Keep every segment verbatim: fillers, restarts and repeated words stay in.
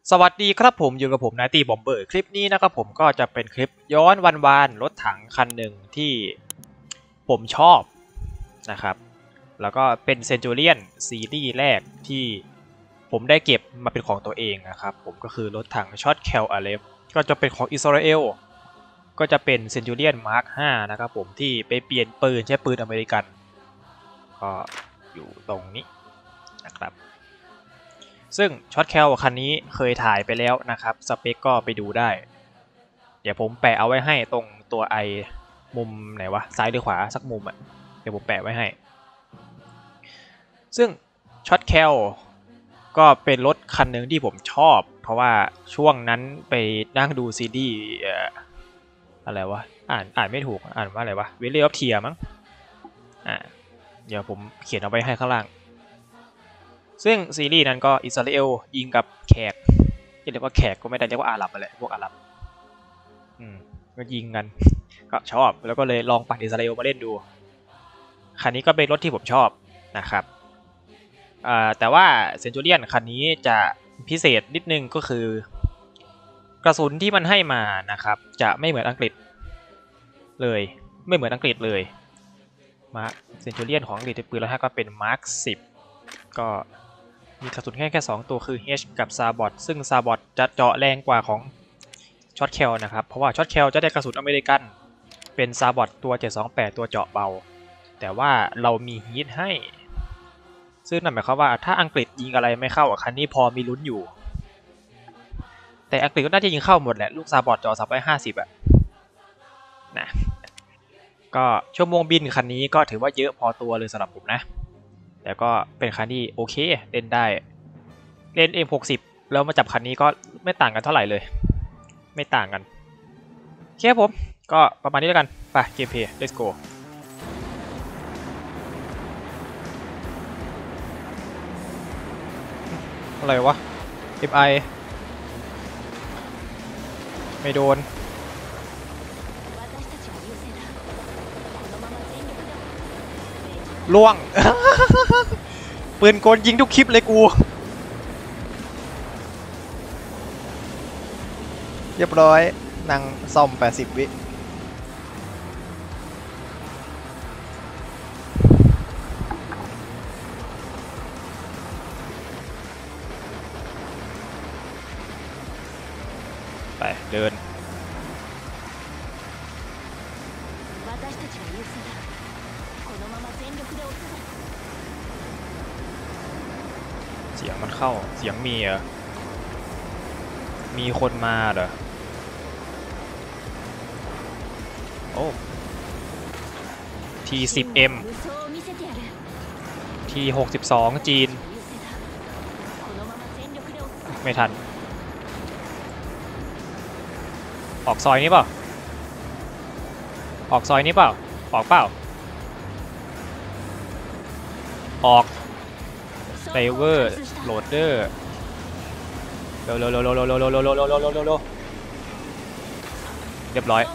สวัสดีครับผมอยู่กับผมนายตีบอมเบอร์คลิปนี้นะครับผมก็จะเป็นคลิปย้อนวันวานรถถังคันหนึ่งที่ผมชอบนะครับแล้วก็เป็นเซนจูเรียนซีรีส์แรกที่ผมได้เก็บมาเป็นของตัวเองนะครับผมก็คือรถถังช็อตแคลอาเลฟก็จะเป็นของอิสราเอลก็จะเป็นเซนจูเรียนมาร์คห้านะครับผมที่ไปเปลี่ยนปืนใช้ปืนอเมริกันก็อยู่ตรงนี้นะครับซึ่งช็อตแคลคันนี้เคยถ่ายไปแล้วนะครับสเปคก็ไปดูได้เดี๋ยวผมแปะเอาไว้ให้ตรงตัวไอมุมไหนวะซ้ายหรือขวาสักมุมอ่ะเดี๋ยวผมแปะไว้ให้ซึ่งช็อตแคลก็เป็นรถคันหนึ่งที่ผมชอบเพราะว่าช่วงนั้นไปนั่งดูซีดีอะไรวะอ่านอ่านไม่ถูกอ่านว่าอะไรวะวิลเลย์ออฟเทียมั้งอ่าเดี๋ยวผมเขียนเอาไว้ให้ข้างล่างซึ่งซีรีส์นั้นก็อิสราเอลยิงกับแขกเรียกว่าแขกก็ไม่ได้เรียกว่าอาหรับอะไรพวกอาหรับอืมก็ยิงกันก็ชอบแล้วก็เลยลองปั่นอิสราเอลมาเล่นดูคันนี้ก็เป็นรถที่ผมชอบนะครับอ่าแต่ว่าเซนจูเรียนคันนี้จะพิเศษนิดนึงก็คือกระสุนที่มันให้มานะครับจะไม่เหมือนอังกฤษเลยไม่เหมือนอังกฤษเลยมาเซนจูเรียนของอังกฤษปืนแล้วฮะก็เป็นมาร์คสิบก็มีกระสุนแค่แค่สองตัวคือ H กับซาบอทซึ่งซาบอทจะเจาะแรงกว่าของช็อตแคลนะครับเพราะว่าช็อตแคลจะได้กระสุนอเมริกันเป็นซาบอทตัวเจ็ดสองแปดตัวเจาะเบาแต่ว่าเรามีฮีทให้ซึ่งนั่นหมายความว่าถ้าอังกฤษยิงอะไรไม่เข้าคันนี้พอมีลุ้นอยู่แต่อังกฤษก็น่าจะยิงเข้าหมดแหละลูกซาบอทจอสามร้อยห้าสิบอะนะก็ชั่วโมงบินคันนี้ก็ถือว่าเยอะพอตัวเลยสำหรับผมนะแต่ก็เป็นคันที่โอเคเล่นได้เล่น เอ็ม หกสิบ แล้วมาจับคันนี้ก็ไม่ต่างกันเท่าไหร่เลยไม่ต่างกันโอเคผมก็ประมาณนี้แล้วกันไปเกมเพลย์ let's go อะไรวะ เอ็ม ไอ ไม่โดนล่วง ปืนกลยิงทุกคลิปเลยกูเรียบร้อยนั่งซ่อมแปดสิบวิไปเดินเสียงมันเข้าเสียงมีเหรอมีคนมาเหรอโอ้ ที สิบ เอ็ม ที หกสิบสอง จีนไม่ทันออกซอยนี้เปล่าออกซอยนี้เปล่าออกเปล่าออกไดเวอร์โหลดเดอร์เร็วเร็วเร็วเร็วเร็วเร็วเร็วเร็วเร็วเร็วเร็วเร็วเร็วเรียบร้อย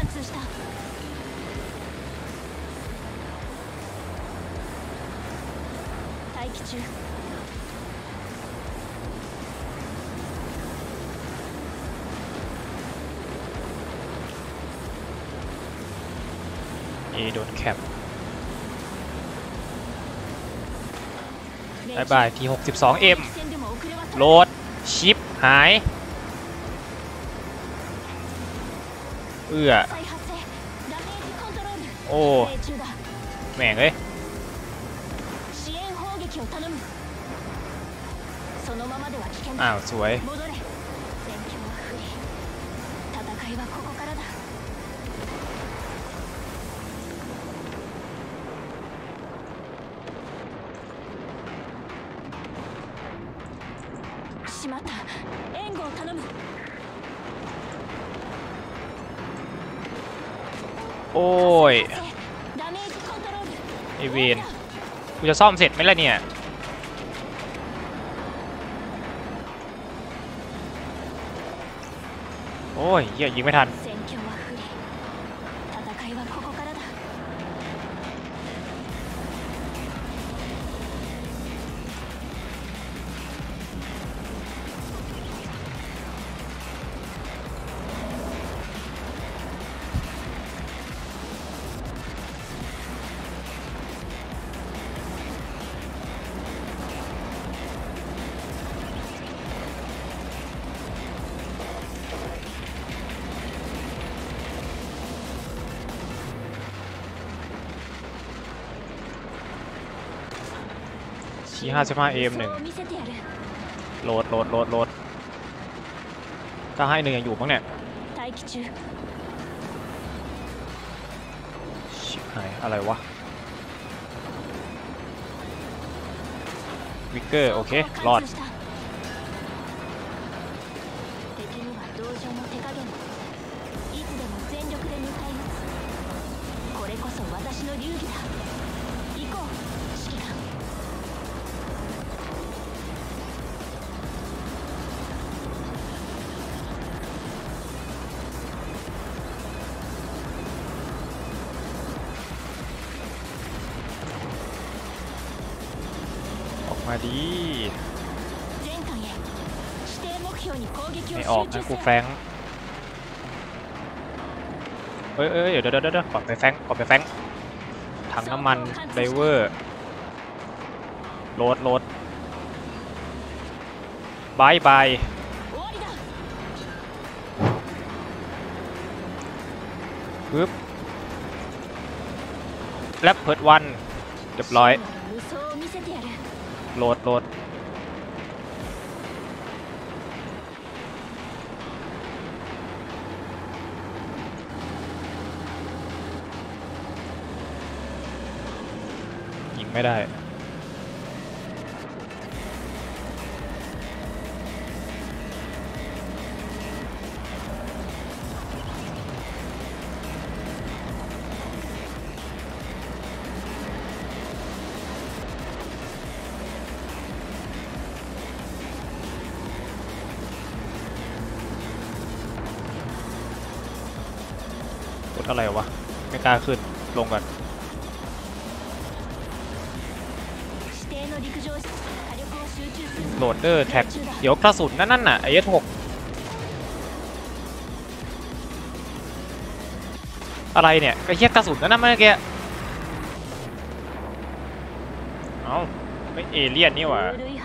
เอโดนแคปบายบายที หกสิบสอง เอ็ม โหลดชิปหายเอื้อโอ้แม่งเอ้ยอ้าวสวยโอ้ยไอเวนกูจะซ่อมเสร็จไหมล่ะเนี่ยโอ้ยเหี้ยยิงไม่ทัน โทีห้าสิบห้าเอ็มหนึ่งโหลดโหลดโหลดโหลดถ้าให้หนึ่งยังอยู่บ้างเนี่ยชิบหายอะไรวะวิกเกอร์โอเครอดมาดีไม่ออกนะกูแฟงเอ้ยเอ้ยเดี๋ยวเดี๋ยวเดี๋ยวก่อนไปแฟงก่อนไปแฟงถังน้ำมันไดเวอร์โหลดโหลดบายบายปึ๊บแลบเพิร์ดวันเรียบร้อยโหลดโหลดยิงไม่ได้อะไรวะไม่กล้าขึ้นลงกันโหลดเดอร์แท็กเดี๋ยวกระสุนนั่นนั่นน่ะไอเอสหกอะไรเนี่ยก็เฮียกระสุนนั่นนั่นเมื่อกี้เอ้าไม่เอเลี่ยนนี่หว่า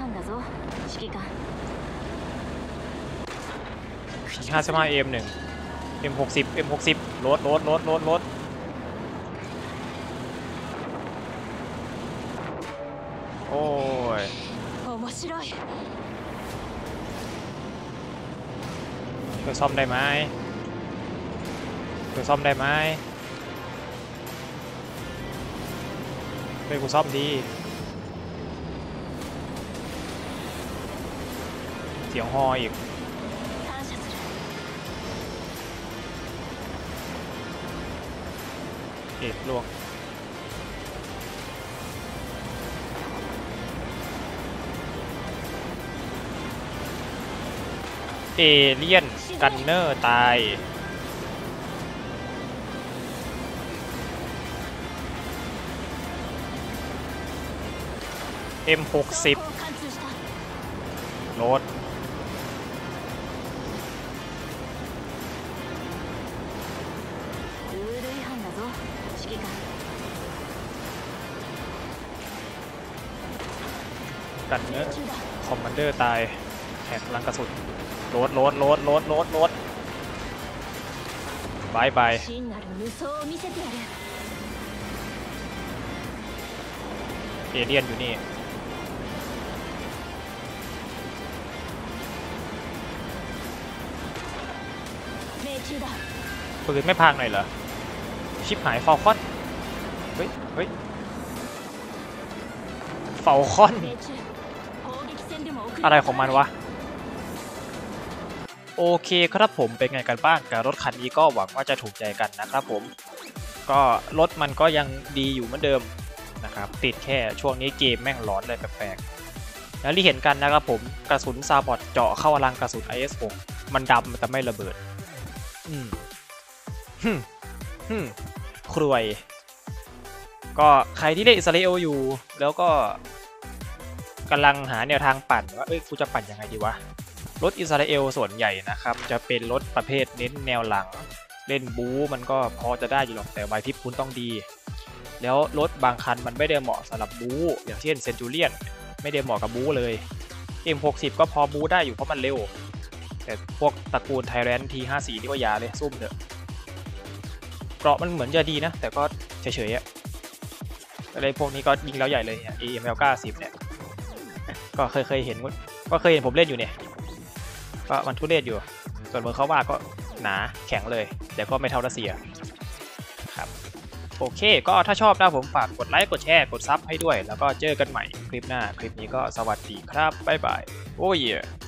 ห้าสิบห้าเอ็มหนึ่งเอ็มหกสิบเอ็มหกสิบโหลดโหลดโหลดโหลดโหลดโอ้ยช่วยซ่อมได้ไหมช่วยซ่อมได้ไหมช่วยกูซ่อมดีเสียงฮออีกเอ็ดลวงเอเลี่ยนกันเนอร์ตาย เอ็มหกสิบ โหลดกันเนอร์คอมมานเดอร์ตายแหกพลังกระสุนโหลดโหลดโหลดโหลดโหลดโหลดบายบายเอเลี่ยนอยู่นี่ปืนไม่พังหน่อยเหรอชิปหายฟอลคอนเฮ้ยเฮ้ยฟอลคอนอะไรของมันวะโอเคครับผมเป็นไงกันบ้างกับรถคันนี้ก็หวังว่าจะถูกใจกันนะครับผมก็รถมันก็ยังดีอยู่เหมือนเดิมนะครับติดแค่ช่วงนี้เกมแม่งร้อนเลยแปลกๆแล้วที่เห็นกันนะครับผมกระสุนซาบอทเจาะเข้ารังกระสุน ไอ เอส หก มันดำแต่ไม่ระเบิดอืมฮึมฮึมครวยก็ใครที่เล่นอิสราเอลอยู่แล้วก็กำลังหาแนวทางปั่นว่าเอ้ยกูจะปั่นยังไงดีวะรถอิสราเอลส่วนใหญ่นะครับจะเป็นรถประเภทเน้นแนวหลังเล่นบู๊มันก็พอจะได้อยู่หรอกแต่ใบพริบคุณต้องดีแล้วรถบางคันมันไม่ได้เหมาะสำหรับบู๊อย่างเช่นเซนจูเรียนไม่ได้เหมาะกับบู๊เลย เอ็ม หกสิบ ก็พอบู๊ได้อยู่เพราะมันเร็วแต่พวกตระกูลไทแรน ที ห้าสิบสี่นี่ก็ยาเลยซุ่มเถอะเกราะมันเหมือนจะดีนะแต่ก็เฉยๆอะอะไรพวกนี้ก็ยิงแล้วใหญ่เลยเนี่ย เอ เอ็ม แอล เก้าสิบ เนี่ยก็เคยเคยเห็นก็เคยเห็นผมเล่นอยู่เนี่ยก็มันทุเรศอยู่ส่วนเมืองเขาว่าก็หนาแข็งเลยแต่ก็ไม่เท่ารัสเซียครับโอเคก็ถ้าชอบนะผมฝากกดไลค์กดแชร์กดซับให้ด้วยแล้วก็เจอกันใหม่คลิปหน้าคลิปนี้ก็สวัสดีครับบ๊ายบายโอ้ย